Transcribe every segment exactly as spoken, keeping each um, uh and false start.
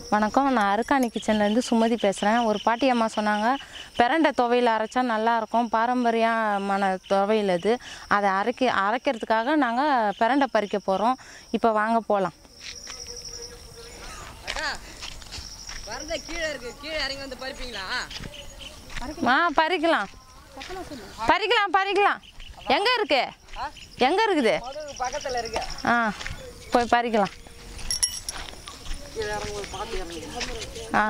வணக்கம், நான் அருக்காணி கிச்சன்லேருந்து சுமதி பேசுகிறேன். ஒரு பாட்டி அம்மா சொன்னாங்க, பிரண்டை துவையில் அரைச்சா நல்லாயிருக்கும், பாரம்பரியமான துவையில் அது. அதை அரைக்க அரைக்கிறதுக்காக நாங்கள் பிரண்டை பறிக்க போகிறோம். இப்போ வாங்க போகலாம். ஆ பறிக்கலாம் பறிக்கலாம் பறிக்கலாம் எங்கே இருக்கு எங்கே இருக்குது பக்கத்தில் இருக்கு. ஆ போய் பறிக்கலாம். ஆ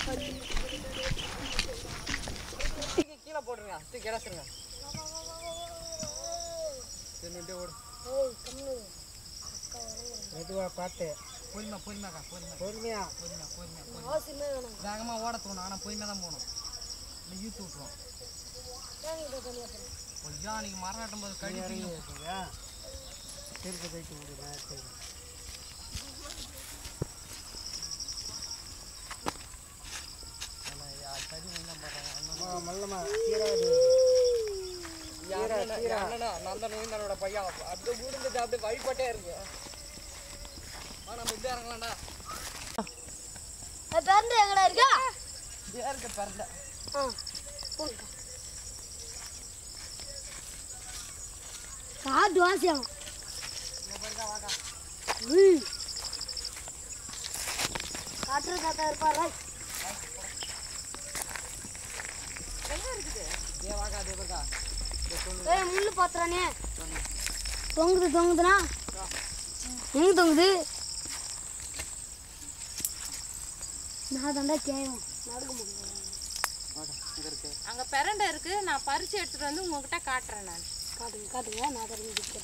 கீழே போட்டுருங்க, கிடச்சுருங்க. மெதுவாக பார்த்து பொறுமையா பொறுமையாக்கா பொறுமையா பொறுமையா பொறுமையா பொறுமையா வேகமாக ஓட தோணும். ஆனால் பொறுமையாக தான் போகணும். இல்லை யூத்து விட்டுருவோம். ஐயா நீங்கள் மரம் நட்டும் போது கழிவு செருப்பு தைக்க முடியுமா? சரி மல்லமா நந்தனோட பையன் அப்படியே முடிஞ்சிட்டு அப்படியே வழிபட்டே இருக்கு. நம்ம இப்படி இறங்கலாம்டா. பிறந்த எங்கடா இருக்கா? இருக்க பிறந்த காட்டு வாசியம் காட்டுற தாத்தா இருப்பாரா? ஏய் முள்ளு பாத்துறானே, தொங்குது தொங்குதுனா எங்க தொங்குது? நான் தாண்டா கேயும் நடக்க முடியும். அங்கே பிரண்டை இருக்குது, நான் பறித்து எடுத்துகிட்டு வந்து உங்ககிட்ட காட்டுறேன். நான் காட்டுங்க காட்டுங்க, நான் தரங்க நிற்கிறேன்.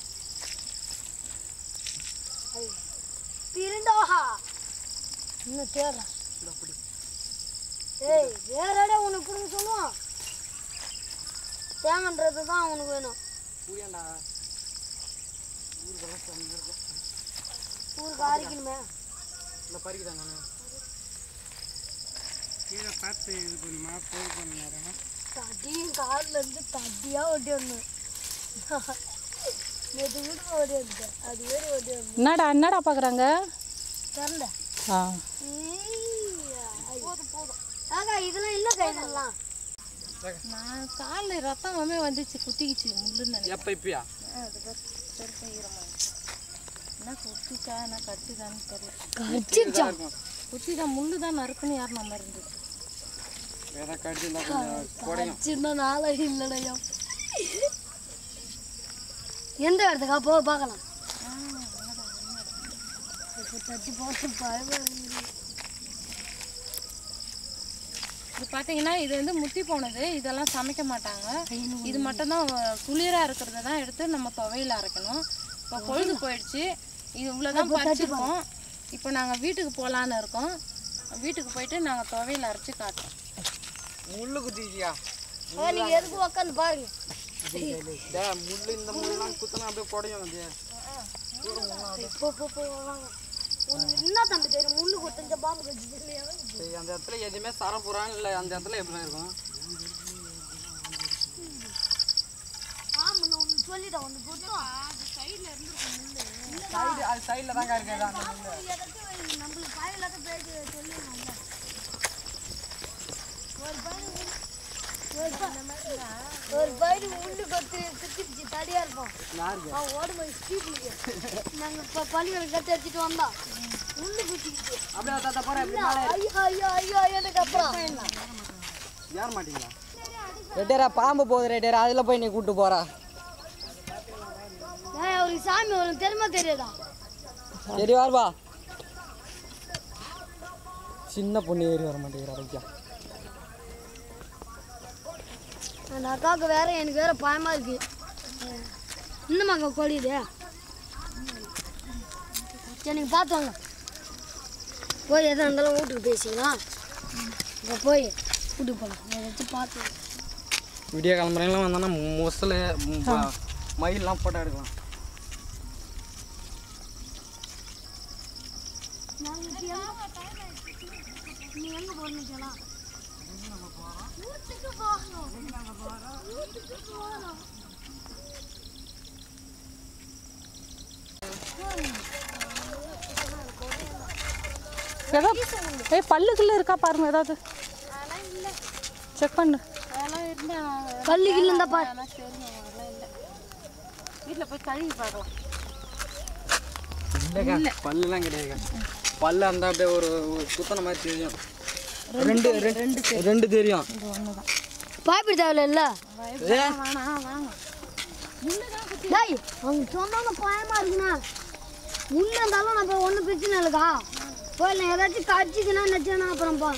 திருண்டோஹா இன்னும் தேடுறேன். ஏய் வேற இடம் உனக்கு கொடுங்க சொல்லுவான். தேங்கன்றது தான் உனக்கு வேணும். ஊருக்கு ஆரிக்கணுமே. இல்லை பறிக்குதாங்க நான் கீழே பார்த்து இது பண்ணுமா போய் பண்ண தட்டியும் காலில் இருந்து தட்டியாக ஓட்டி வரணும். நேற்று வீட்டுக்கு ஓடி வந்துட்டேன், அது வேறு ஓடி வரணும். என்னடா என்னடா பார்க்குறாங்க? திறந்த ஆ போதும் போதும் ஆகா இதெல்லாம் இல்லை கைதெல்லாம். நான் காலில் ரத்தம் வந்து வந்துச்சு, குத்திக்கிச்சு முள்ளுன்னு. எப்போ இப்பயா செருப்பு ஈரமா என்ன குத்திச்சா என்ன கடிச்சுதான்னு தெரியல. கடிச்சிச்சா? குத்தி தான் முள்ளு தான் நறுக்குன்னு யார் நம்ம இருந்துச்சு. வேற கடிச்சிருந்தா கொஞ்சம் குறையும். சின்ன நாளே இல்லையா? எந்த இடத்துக்கா போக பார்க்கலாம். இப்போ தட்டி போக பயமா இருக்குது. இது பார்த்தீங்கன்னா இது வந்து முத்தி போனது, இதெல்லாம் சமைக்க மாட்டாங்க. இது மட்டும்தான் குளிராக இருக்கிறத தான் எடுத்து நம்ம துவையில் அரைக்கணும். இப்போ பொழுது போயிடுச்சு, இது இவ்வளோதான் பறிச்சிருக்கோம். இப்போ நாங்கள் வீட்டுக்கு போகலான்னு இருக்கோம். வீட்டுக்கு போயிட்டு நாங்கள் துவையில் அரைச்சி காட்டுறோம். முள்ளு குத்திச்சியா? நீங்கள் எதுக்கு உக்காந்து பாருங்க. முள்ளு இந்த முள்ளெல்லாம் குத்தினா அப்படியே குறையும். அது இப்போ இப்போ வாங்க. உனக்கு என்ன தம்பி தெரியும்? முள்ளு குத்தஞ்ச பாம்பு கடிச்சு சரி, அந்த இடத்துல எதுவுமே சரப்புறான்னு இல்லை. அந்த இடத்துல எப்படி இருக்கும்? ஆமாம் ஒன்று சொல்லிட்டேன், ஒன்று குத்தம் அது சைடில் இருந்துருக்கும் முள்ளு. சைடு அது சைடில் தாங்க இருக்குது அந்த முள்ளு. நம்மளுக்கு பயலாத பேருக்கு சொல்லிடணும்ல. ஒரு பையன் ஒரு பையன் முள்ளு கொத்து குத்திடுச்சு, தடியாக இருப்போம். அவன் ஓடும்போது ஸ்டீப்புக்கு நாங்கள் இப்போ பள்ளிகளை கட்டி அடிச்சுட்டு வந்தோம். முள்ளு குத்திக்கிட்டு அப்படியே தாத்தா போகிறேன். ஐயோ ஐயோ ஐயோ எனக்கு அப்புறம் ஏற மாட்டீங்களா? ரெட்டேரா பாம்பு போகுது ரெட்டேரா, அதில் போய் நீ கூப்பிட்டு போகிறா. ஏன் அவருக்கு சாமி வரும் தெரியுமா தெரியாதா? சரி வாருப்பா. சின்ன பொண்ணு ஏறி வர மாட்டேங்கிறா ஐயா. அந்த அக்காவுக்கு வேற எனக்கு வேற பயமா இருக்கு. இன்னும் அக்கா கொடியுது. சரி நீங்கள் பார்த்து வாங்க. போய் எதாக இருந்தாலும் வீட்டுக்கு பேசிக்கலாம். இப்போ போய் வீட்டுக்கு போகலாம். அதை வச்சு பார்த்து விடிய கிளம்புறீங்களாம் வந்தோன்னா முசல் மயிலெலாம் போட்டோ எடுக்கலாம். நீ எங்கே போகணும்? வீட்டுக்கு போகணும். வீட்டுக்கு போகணும். ஏதோ ஏய் பல்லுக்குள்ள இருக்கா பாருங்க ஏதாவது செக் பண்ணு. அதெல்லாம் இருந்தா பல்லுக்குள்ள இருந்தா பாரு. சரிங்க அதெல்லாம் இல்லை. வீட்டில் போய் கழுவி பார்க்கலாம். இல்லைக்கா பல்லுலாம் கிடையாதுக்கா. பல்லு அந்த அப்படியே ஒரு குத்தன மாதிரி தெரியும். ரெண்டு ரெண்டு ரெண்டு தெரியும். இது ஒன்று தான். பயப்பட தேவையில்ல. வேணாம் வாங்க. டேய் அவங்க சொன்னாங்க பயமா இருக்குண்ணா. முள்ள இருந்தாலும் நம்ம ஒன்றும் பிரச்சனை இல்லைக்கா. போய் நான் ஏதாச்சும் கடிச்சிதுன்னா நினச்சேன்னா அப்புறம் பா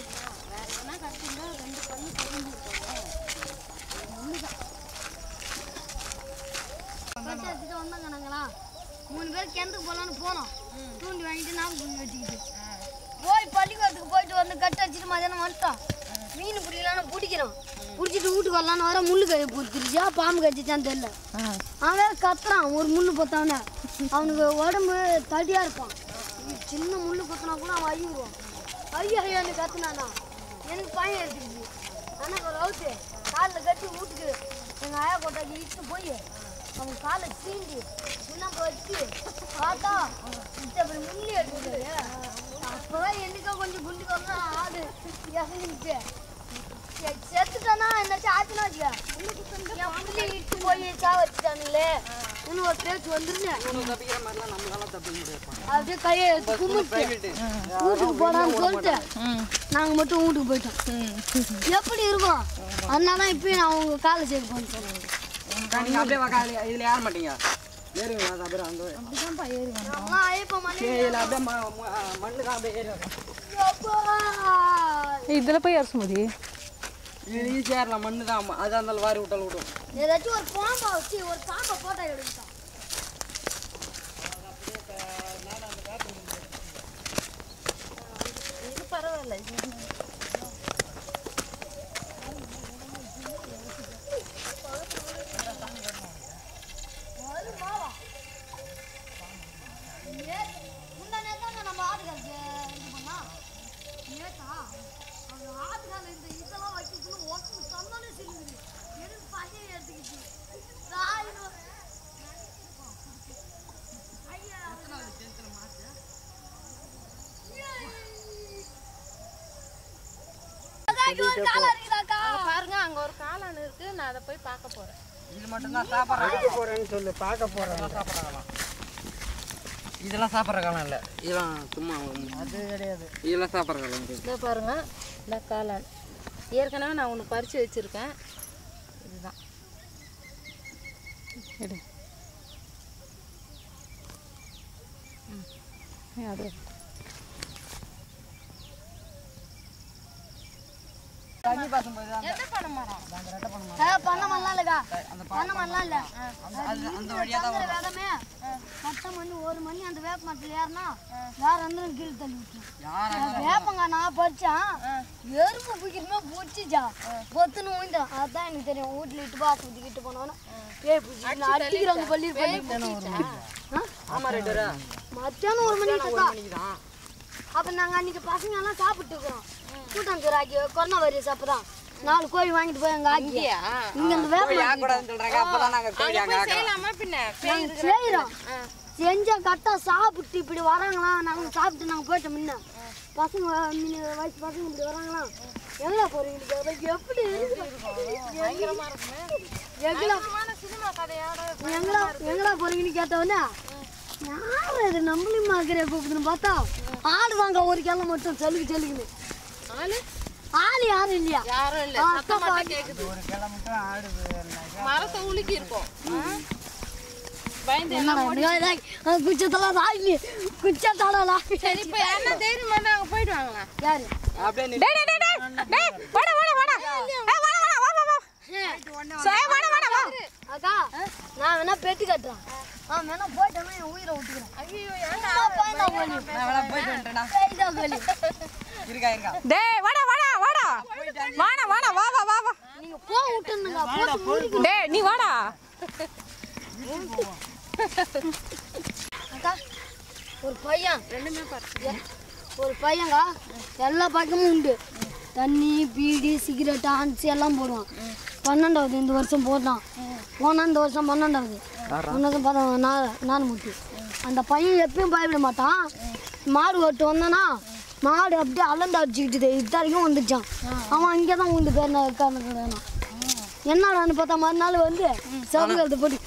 வந்தாங்க நாங்களா மூணு பேர் கிணத்துக்கு போகலான்னு போனோம். தூண்டி வாங்கிட்டு நாம தூண்டி வச்சுக்கிட்டு போய் பள்ளிக்கூடத்துக்கு போயிட்டு வந்து கட்டு அடிச்சுட்டு மதியானம் வந்துட்டோம். மீன் பிடிக்கலான்னு பிடிக்கிறோம். பிடிச்சிட்டு வீட்டுக்கு வரலான்னு வர முள்ளு கை பிடிச்சிருச்சா பாம்பு கடிச்சிச்சான்னு தெரியல. அவன் வேற கத்துறான் ஒரு முள்ளு பொத்தானே. அவனுக்கு உடம்பு தடியா இருப்பான். சின்ன முள்ளு கொத்தினா கூட அவன் ஐயுவான். ஐயோ ஐயான்னு கத்துனானா எனக்கு பையன் எடுத்துக்கிச்சு. ஆனால் ஒரு அவுத்து காலில் கட்டி வீட்டுக்கு எங்கள் ஆயா கொட்டாக்கி இட்டு போய் அவன் காலை சீண்டி சின்ன வச்சு பார்த்தா இப்படி முள்ளி எடுத்துக்கிட்டு அப்போதான் என்னைக்கோ கொஞ்சம் குண்டு கொண்டா ஆடு இறங்கிட்டு செத்துட்டானா என்னாச்சும் ஆச்சுன்னா வச்சுக்க முள்ளி இட்டு போய் சா வச்சுட்டானுங்களே இன்னும் ஒரு பேச்சு வந்துருந்தேன். தப்பிக்கிற மாதிரிலாம் நம்மளால தப்பிக்க முடியாது. அப்படியே கையை எடுத்து கும்பிட்டு வீட்டுக்கு போடான்னு சொல்லிட்டு நாங்கள் மட்டும் வீட்டுக்கு போயிட்டோம். எப்படி இருக்கும் அதனால இப்பயும் நான் உங்க காலை சேர்த்து போன்னு சொன்னேன். நீங்க அப்படியே வாக்கா இதுல ஏற மாட்டீங்க. ஏறுங்க அது அப்படியே அந்த அப்படிதான்ப்பா ஏறி வந்தோம். நாங்களாம் ஐயப்ப மலை இதுல அப்படியே மண்ணுக்கு அப்படியே ஏறி இதில் போய் ஏற சுமதி. இது ஈஸியாக ஏறலாம். மண்ணு தான் அதாக இருந்தாலும் வாரி விட்டாலும் விடும். ஏதாச்சும் ஒரு பாம்பை வச்சு ஒரு பாம்பை போட்டோ எடுத்துட்டோம். இது பரவாயில்ல. நம்ம ஆட்டுக்கால் இது பண்ணா நேத்தா அந்த ஆட்டுக்கால் இந்த இதெல்லாம் வைக்கணும் ஒட்டு தந்தானே சொல்லுது. எனக்கு பகையை எடுத்துக்கிச்சு. பாருங்க அங்க ஒரு காளான் இருக்கு. நான் அதை போய் பார்க்க போறேன். இது மட்டும் தான் சாப்பிட்றாங்க போறேன்னு சொல்லு. பார்க்க போறேன் சாப்பிட்றாங்களாம். இதெல்லாம் சாப்பிட்ற காலம் இல்லை. இதெல்லாம் சும்மா அது கிடையாது. இதெல்லாம் சாப்பிட்ற காலம். இதை பாருங்க இந்த காளான் ஏற்கனவே நான் ஒன்று பறித்து வச்சுருக்கேன். இதுதான் எடு. அது தண்ணி பாசும்போது எந்த பனை மரம்? பண்ண மரலாம் இல்லக்கா. பண்ண மரலாம் இல்ல. அந்த வழியாக தான் வரும். வேகமே பத்து மணி ஒரு மணி அந்த வேப்ப மரத்தில் ஏறினா வேற அந்த கீழே தள்ளி விட்டுரும். வேப்பங்க நான் பறிச்சேன். எறும்பு பிடிக்கிறமே பிடிச்சிச்சா பொத்துன்னு ஊய்ந்தான். அதுதான் எனக்கு தெரியும். வீட்டில் இட்டு பா சுத்திக்கிட்டு போனோன்னா பேய் பிடிச்சி நான் அடிக்கிறவங்க பள்ளி ஆமாம் ரைட்டரா. மத்தியானம் ஒரு மணி மணிக்கு தான். அப்போ நாங்கள் அன்றைக்கி பசங்க எல்லாம் சாப்பிட்டு இருக்கிறோம். கூட்டாஞ்சோறு ஆக்கி கொரோனா வைரஸ் அப்போ தான் நாலு கோழி வாங்கிட்டு போய் அங்கே ஆக்கி இங்கே இந்த வேப்ப ஆகக்கூடாதுன்னு சொல்கிறாங்க. அப்போ தான் நாங்கள் கோழி அங்கே ஆக்கிறோம். செய்யலாமா பின்ன? செய்கிறோம். செஞ்சால் கரெக்டாக சாப்பிட்டு இப்படி வராங்களா நாங்கள் சாப்பிட்டு நாங்கள் போயிட்டோம். முன்ன பசங்க வயசு பசங்க இப்படி வராங்களா எங்கே போகிறீங்க எப்படி சினிமா கதையோட எங்கடா எங்கடா போகிறீங்கன்னு கேட்டவொடனே யார் இது நம்மளையும் மாக்கிற கூப்பிடுன்னு பார்த்தா ஆடு வாங்க ஒரு கிழமை மட்டும் செலுக்கு செலுக்குன்னு ஆளு ஆள் யாரும் இல்லையா? யாரும் இல்லை. சத்தம் மட்டும் கேட்குது. ஒரு கிழமை மட்டும் ஆடு மரத்தை உலுக்கி இருக்கும். பயந்து குச்சத்தெல்லாம் ராகி குச்சத்தாலாம் ராகி. சரி இப்போ என்ன தைரியம் பண்ண அங்கே போயிட்டு வாங்களா? யாரு அப்படியே டேய் டேய் டேய் டேய் வாடா வாடா வாடா. ஏய் வாடா வாடா வா வா வா. சே வாடா வாடா வா. அக்கா நான் வேணா பெட்டு கட்டுறேன். ஆ வேணா போயிட்டேன்னா என் உயிரை விட்டுக்கிறேன். ஐயோ ஏன்டா நான் வேணா போயிட்டு வந்துட்டேனா இருக்கா எங்க டேய் வாடா வாடா வாடா. வாடா வாடா வா வா வா வா. நீங்க போ விட்டுருங்க. போட்டு மூடிக்கு. டேய் நீ வாடா. அக்கா ஒரு பையன் ரெண்டுமே பாரு. ஒரு பையங்க எல்லா பக்கமும் உண்டு. தண்ணி பீடி சிகரெட் ஆன்ஸ் எல்லாம் போடுவான். பன்னெண்டாவது இந்த வருஷம் போட்டான். போனால் இந்த வருஷம் பன்னெண்டாவது ஒன்றும் பார்த்தா நாலு முட்டி. அந்த பையன் எப்பயும் பயப்பட மாட்டான். மாடு ஓட்டு வந்தானா மாடு அப்படியே அலண்டு அடிச்சுக்கிட்டு இது வரைக்கும் வந்துச்சான். அவன் இங்கே தான் உண்டு பேர் உட்காந்துக்கிறானா. என்னடான்னு பார்த்தா மறுநாள் வந்து சவுக்கத்தை போட்டு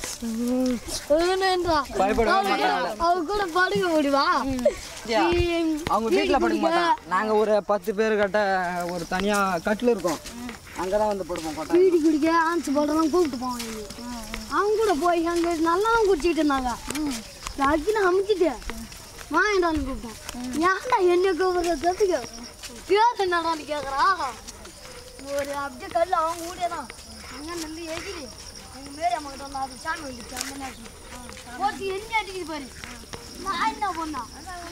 அவ கூட படுக்க முடிவா. அவங்க வீட்டில் படுக்க மாட்டாங்க. நாங்கள் ஒரு பத்து பேர் கிட்ட ஒரு தனியாக கட்டில் இருக்கோம், அங்கே தான் வந்து படுப்போம். பீடி குடிக்க ஆன்ஸ் போட்டெல்லாம் கூப்பிட்டு போவாங்க. அவங்க கூட போய் அங்கே நல்லா குடிச்சிக்கிட்டு இருந்தாங்க. அக்கின அமுச்சிட்டு வாங்கிட்டான்னு கூப்பிட்டோம். ஏன்டா என்ன கூப்பிட்றதுக்கு பேர் என்னடான்னு கேட்குறா. ஒரு அப்படியே கல் அவங்க கூட தான் அங்கே நல்ல எகிரி அவங்க மேரி அம்மா கிட்ட வந்து அது சாமி வந்துச்சு. அந்த நேரத்தில் போட்டு எண்ணி அடிக்குது பாரு. நான் என்ன பண்ணா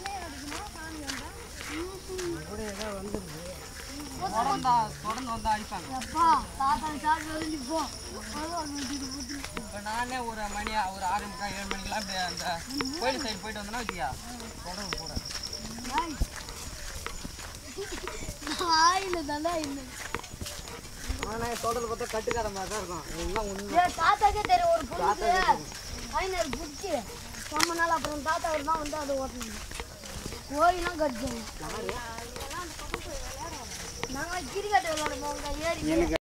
தொடர்ந்து வந்து அடிப்பாங்க. எப்பா தாத்தா சாமி வந்து போ. இப்போ நானே ஒரு மணியா ஒரு ஆறு முக்கால் ஏழு மணிக்கெல்லாம் இப்படி அந்த கோயில் சைடு போயிட்டு வந்தேன்னா வச்சுக்கியா தொடர்ந்து கூட ஆயில தானே இல்லை. ஆனால் தொடர்ந்து பார்த்தா கட்டுக்கார மாதிரி தான் இருக்கும். இதெல்லாம் ஒன்று தாத்தாக்கே தெரியும் ஒரு பொண்ணு ஐநூறு பிடிச்சி ரொம்ப நாள் அப்புறம் தாத்தா ஒரு தான் வந்து அதை ஓட்டணும். கோயிலாம் கட்டுச்சோம். நாங்கள் கிரிக்கெட் விளையாடுவோம் ஏறி